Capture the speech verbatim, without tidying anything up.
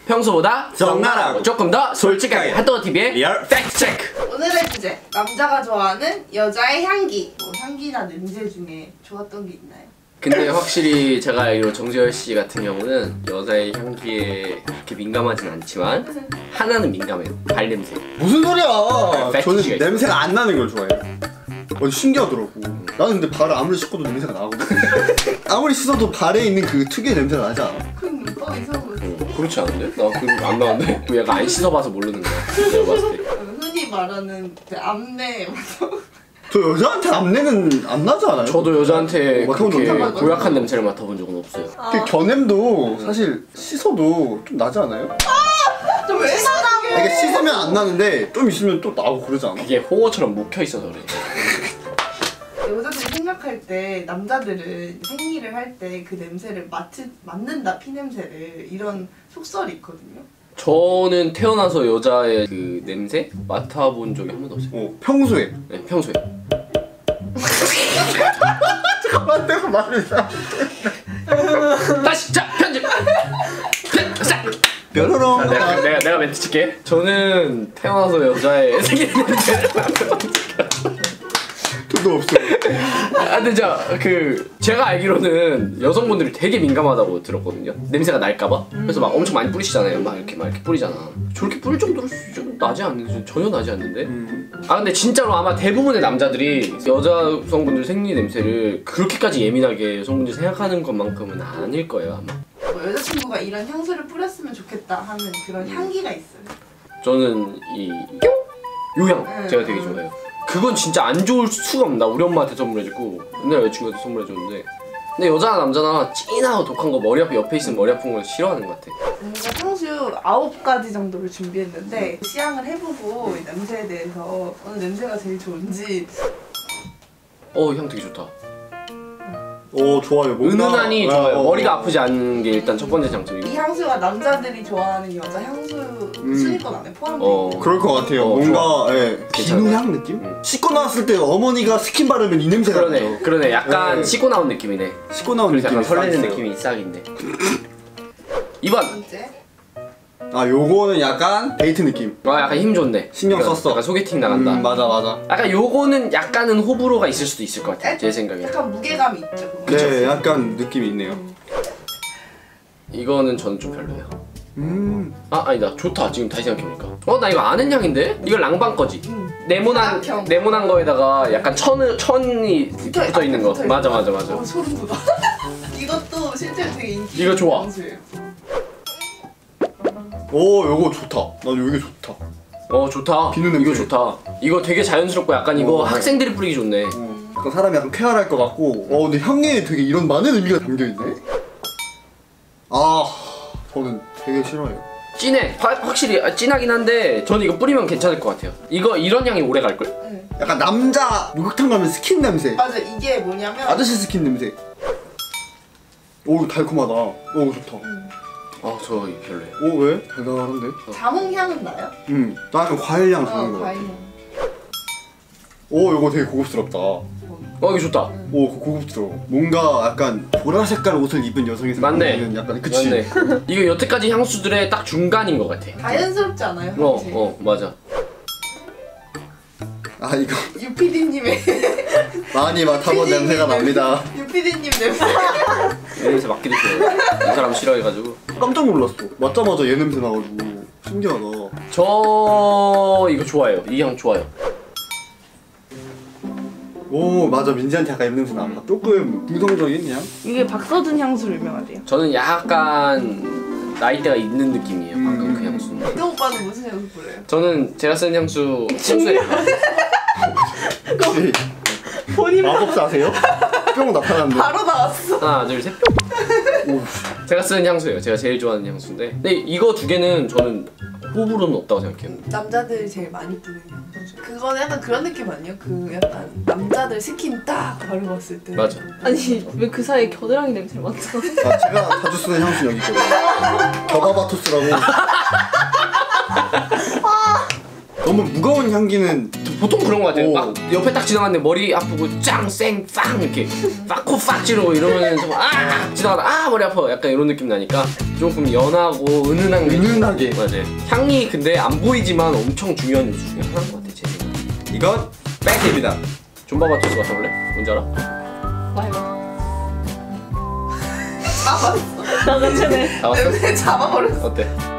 평소보다 적나라하고 조금 더 솔직하게 핫도그티비의 리얼 팩트 체크. 오늘의 주제, 남자가 좋아하는 여자의 향기. 뭐 향기나 냄새 중에 좋았던 게 있나요? 근데 확실히 제가 알기로 정재열 씨 같은 경우는 여자의 향기에 그렇게 민감하진 않지만 하나는 민감해요. 발냄새. 무슨 소리야? 팩트 저는 체크가 냄새가 안 나는 걸 좋아해요. 어, 신기하더라고. 나는 근데 발을 아무리 씻어도 냄새가 나거든. 아무리 씻어도 발에 있는 그 특유의 냄새가 나지 않아? 그럼 어 이상한 어, 그렇지 않은데? 나 그거 안 나는데? 그 약간 안 씻어봐서 모르는 거야. 내가 봤을 때. 흔히 말하는 그 암내. 저 여자한테 암내는 안 나지 않아요? 저도 여자한테 어, 맡아본 그렇게 적이 없어요. 고약한 냄새를 맡아본 적은 없어요. 아. 그 겨냄도 사실 씻어도 좀 나지 않아요? 좀 왜 사다고? 이게 씻으면 안 나는데 좀 있으면 또 나고 그러지 않아? 그게 홍어처럼 묵혀있어서 그래. 여자들이 생각할 때 남자들은 생리를 할 때 그 냄새를 맡을, 맡는다, 피냄새를. 이런 속설이 있거든요. 저는 태어나서 여자의 그 냄새 맡아본 적이 한 번도 없어요. 어, 평소에. 네, 평소에. 잠깐만, 내가 말을 잘. 다시 자 편집. 자. 뾰로롱. 아, 내가 내가 내가 멘트 칠게. 저는 태어나서 여자의 생리 냄새를 맡아본 적이 저도 없어요. 아 근데 진짜 그 제가 알기로는 여성분들이 되게 민감하다고 들었거든요. 냄새가 날까봐. 그래서 막 엄청 많이 뿌리시잖아요. 막 이렇게 막 이렇게 뿌리잖아. 저렇게 뿌릴 정도로 좀 나지 않는데 전혀 나지 않는데. 음. 아 근데 진짜로 아마 대부분의 남자들이 여자성분들 생리 냄새를 그렇게까지 예민하게 여성분들이 생각하는 것만큼은 아닐 거예요 아마. 뭐 여자친구가 이런 향수를 뿌렸으면 좋겠다 하는 그런 향기가 있어요. 저는 이 요향 음. 제가 되게 좋아해요. 그건 진짜 안 좋을 수가 없나. 우리 엄마한테 선물해주고 옛날 여자친구한테 선물해줬는데 근데 여자나 남자나 진하고 독한 거 머리 아프 옆에 있으면 머리 아픈 걸 싫어하는 것 같아. 뭔가 향수 아홉 가지 정도를 준비했는데 시향을 해보고 이 냄새에 대해서 어느 냄새가 제일 좋은지. 어 향 되게 좋다. 오, 좋아요. 뭔가... 은은하니 아, 좋아요. 어, 머리가 어. 아프지 않은 게 일단 첫 번째 이 장점이고. 향수가 남자들이 좋아하는 여자 향수 음. 순위권 안에 포함돼 어. 있고. 그럴 것 같아요. 어, 뭔가 예, 괜찮아요. 비누향 느낌? 음. 씻고 나왔을 때 어머니가 스킨 바르면 이 냄새가 그러네 나죠. 그러네 약간 네. 씻고 나온 느낌이네. 씻고 나온 그래서 느낌이 약간 설레는 싹 느낌이 싹 있네. 이 두 번! 번째. 아, 요거는 약간 데이트 느낌. 아 약간 힘 좋네. 신경 약간- 썼어. 약간 소개팅 나간다. 음, 맞아 맞아. 약간 요거는 약간은 호불호가 있을 수도 있을 것 같아요 제 생각에. 약간 무게감이 있죠. 그거. 네, 약간 느낌이 있네요. 이거는 저는 좀 별로예요. 음. 아 아니다 좋다. 지금 다시 생각해보니까 어 나 이거 아는 향인데? 이거 랑방 거지? 음. 네모난 사각형. 네모난 거에다가 약간 천 천이 붙어- 붙어 있는 거. 붙어 있는 맞아 거. 맞아 맞아. 어, 소름 돋아. 이것도 실제로 되게 인기 이거 있는 좋아. 향수예요. 오, 요거 좋다. 나도 요게 좋다. 어 좋다. 비누 냄새. 이거 좋다. 이거 되게 자연스럽고 약간 이거 어. 학생들이 뿌리기 좋네. 어, 약간 사람이 약간 쾌활할 것 같고. 어, 근데 향에 되게 이런 많은 의미가 담겨 있네. 아, 저는 되게 싫어해요. 진해. 화, 확실히 아, 진하긴 한데 저는 이거 뿌리면 괜찮을 것 같아요. 이거 이런 향이 오래 갈 걸? 응. 약간 남자 목욕탕 가면 스킨 냄새. 맞아, 이게 뭐냐면 아저씨 스킨 냄새. 오, 달콤하다. 오, 좋다. 아 저 이거 별로예요. 오, 왜? 달달한데? 자몽향은 나요? 음, 나 약간 과일향 어, 좋은 거 같아. 과일향. 오, 요거 되게 고급스럽다. 어 이거 좋다. 오, 그거 고급스러워. 뭔가 약간 보라 색깔 옷을 입은 여성이 맞네. 생각하는 약간 그치? 맞네. 이거 여태까지 향수들의 딱 중간인 것 같아. 자연스럽지 않아요? 어, 향수? 어, 맞아. 아, 이거 유피디님의 많이 맡아본 냄새가 납니다. 유피디님 냄새. 얘 냄새 맡기도 싫어. 이 사람 싫어해가지고. 깜짝 놀랐어. 맡자마자 얘 냄새 나가지고 신기하다. 저 이거 좋아해요. 이 향 좋아요. 오, 맞아. 민지한테 약간 냄새 난다. 조금 긍정적인 향? 이게 박서준 향수로 유명하대요. 저는 약간 나이대가 있는 느낌이에요. 방금 그 향수는. 이 오빠는 무슨 향수 뿌려요? 저는 제가 쓰는 향수 평소에 혹시 본인 마법사세요? 뿅 나타났는데. 바로 나왔어. 하나 둘 셋 뿅. 오, 제가 쓰는 향수예요. 제가 제일 좋아하는 향수인데 근데 이거 두 개는 저는 호불호는 없다고 생각해요. 남자들이 제일 많이 뿌리는 향수. 그거는 약간 그런 느낌 아니에요? 그 약간 남자들 스킨 딱 바르봤을 때. 맞아. 아니 왜 그 사이에 겨드랑이 냄새 맡아? 아, 제가 자주 쓰는 향수 여기 있거든요. 겨바바토스라고. 너무 무거운 향기는 좀 보통 그런 거 같아요. 오. 막 옆에 딱 지나갔는데 머리 아프고 짱쌩빵 이렇게 빡코팍 찌르고 이러면 아 지나가다 아 머리 아파 약간 이런 느낌 나니까 조금 연하고 은은한 게 은은하게. 맞아요. 향이 근데 안 보이지만 엄청 중요한 요소 중에 하나인 것 같아 제 생각에. 이건 팩트입니다. 존바 바투스 같아 원래? 뭔지 알아? 와요. 잡았어. 나같이네. 다 왔어? 냄새 잡아버렸어. 어때?